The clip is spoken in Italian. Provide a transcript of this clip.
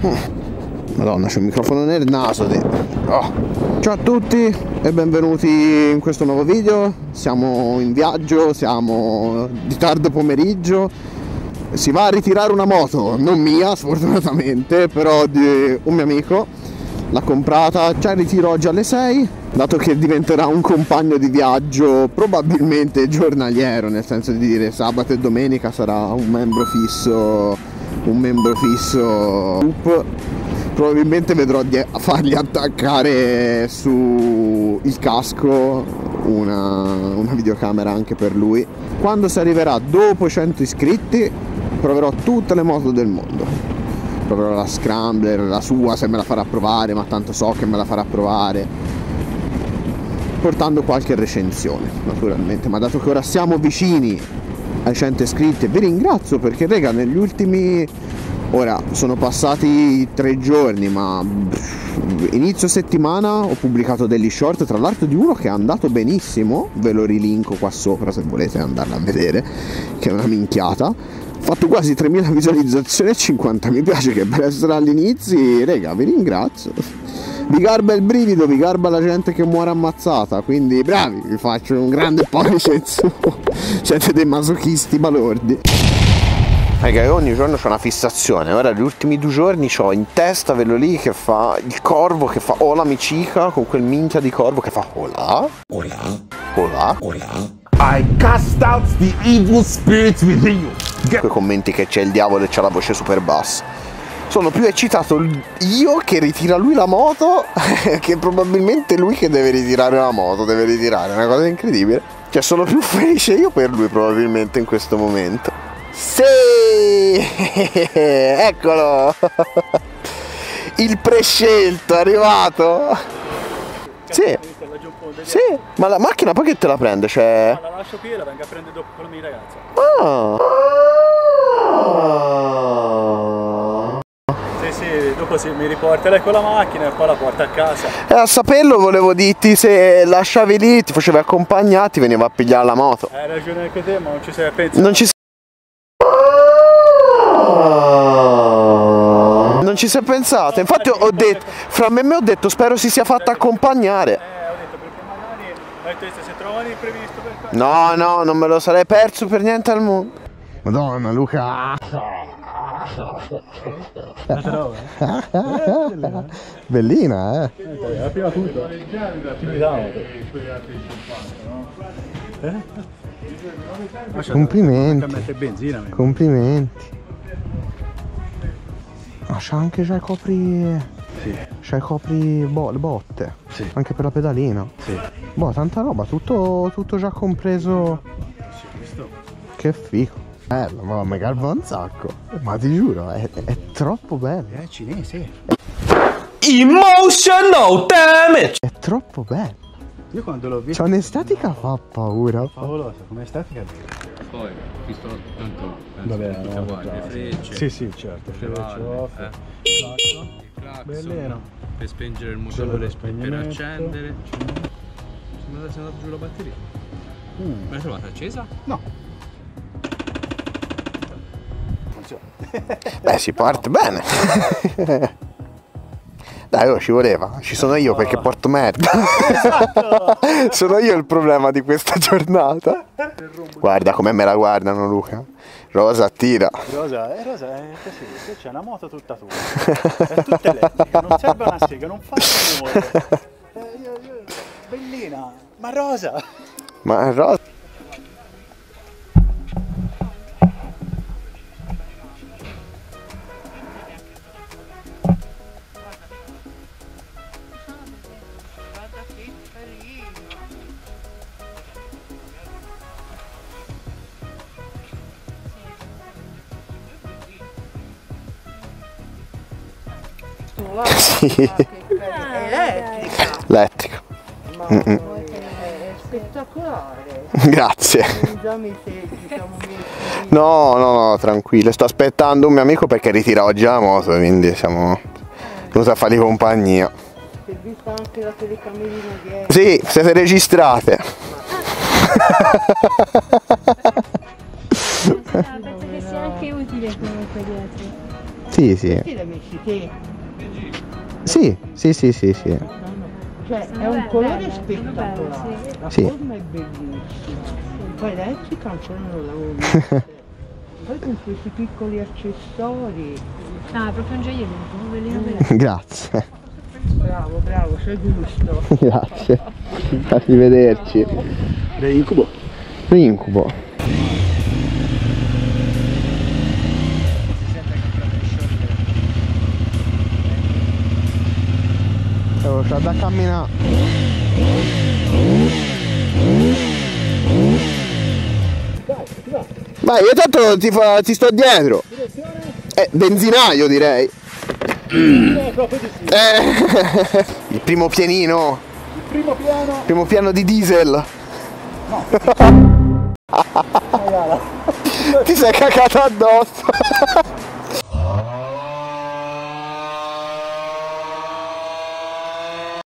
Madonna, c'è un microfono nel naso oh. Ciao a tutti e benvenuti in questo nuovo video. Siamo in viaggio, siamo di tardo pomeriggio. Si va a ritirare una moto, non mia sfortunatamente, però di un mio amico. L'ha comprata, c'è il ritiro oggi alle 6, dato che diventerà un compagno di viaggio probabilmente giornaliero, nel senso di dire sabato e domenica sarà un membro fisso loop. Probabilmente vedrò di fargli attaccare su il casco una videocamera anche per lui. Quando si arriverà dopo 100 iscritti proverò tutte le moto del mondo. Proverò la Scrambler, la sua se me la farà provare, ma tanto so che me la farà provare, portando qualche recensione naturalmente. Ma dato che ora siamo vicini ai 100 iscritti, vi ringrazio perché raga, negli ultimi, ora sono passati 3 giorni, ma inizio settimana ho pubblicato degli short, tra l'altro di uno che è andato benissimo, ve lo rilinko qua sopra se volete andarla a vedere, che è una minchiata. Ho fatto quasi 3000 visualizzazioni e 50 mi piace, che per essere all'inizio, raga, vi ringrazio. Vi garba il brivido, vi garba la gente che muore ammazzata, quindi bravi, vi faccio un grande pollice in su. Siete dei masochisti balordi. Raga, io ogni giorno c'ho una fissazione. Ora gli ultimi 2 giorni c'ho in testa quello lì che fa il corvo, che fa Ola Micica, con quel minchia di corvo che fa Ola, Ola, Ola, Ola. I cast out the evil spirits within you. Quei commenti che c'è il diavolo e c'ha la voce super bassa. Sono più eccitato io che ritira lui la moto che probabilmente lui che deve ritirare la moto, deve ritirare, è una cosa incredibile. Cioè sono più felice io per lui probabilmente in questo momento. Sì, eccolo, il prescelto è arrivato. Sì, sì, ma la macchina poi che te la prende? Cioè... la lascio qui e la vengo a prendere dopo con la mia ragazza. Sì, dopo mi riporta lei con la macchina e poi la porta a casa. E a saperlo volevo dirti, se lasciavi lì, ti facevi accompagnare, ti veniva a pigliare la moto. Hai ragione anche te, ma non ci sei pensato. Non ci sei pensato, infatti ho detto, fra me e me ho detto spero si sia fatta accompagnare. Ho detto perché magari se trovano imprevisto per caso. No, no, non me lo sarei perso per niente al mondo. Madonna Luca. Bellina, eh. La prima tutto. Complimenti. Benzina, complimenti. Ah, c'ha anche già i copri. Sì. C'ha i copri le botte. Sì. Anche per la pedalina. Sì. Boh, tanta roba, tutto già compreso. Che figo. Bello, ma mi garba un sacco. Ma ti giuro, è troppo bello. È cinese. Emotional damage! È troppo bello. Io quando l'ho visto. C'è un'estetica fa paura. Favolosa, come estetica. Poi, visto tanto Vabbè, tutte uguali, le frecce, sì, sì, certo. frecce, Il clacson, bellino. per spengere il Quello motore per e per spegnimento. accendere. Sembra che sia andata giù la batteria. Me l'hai trovata accesa? No. Beh, si parte bene. Dai, oh, ci voleva. Ci sono io perché porto merda. Esatto. Sono io il problema di questa giornata. Guarda come me la guardano, Luca. Rosa, tira. Rosa, è così. C'è una moto tutta tua. È tutta elettrica, non serve una sega, non fa rumore. Bellina, ma rosa. Ma Rosa. Sì. Elettrico. È spettacolare. Grazie. No, tranquillo. Sto aspettando un mio amico perché ritira oggi la moto, quindi siamo venuti a fargli compagnia. Si è vista anche la telecamerina dietro. Sì, siete registrate. Penso che sia anche utile comunque dietro. Sì, sì. Perché l'hai messi te. Sì. Cioè, è un colore spettacolare. La Sì. forma è bellissima. Poi lei ci cancellano la vita. Poi con questi piccoli accessori. Ah, è proprio un gioiello, bellino bellino. Grazie. Bravo, c'è gusto. Grazie. Arrivederci. Incubo. Incubo. C'è da camminare. Vai, io tanto ti sto dietro. Benzinaio direi. Il primo pianino. Primo piano di diesel. Ti sei cagato addosso.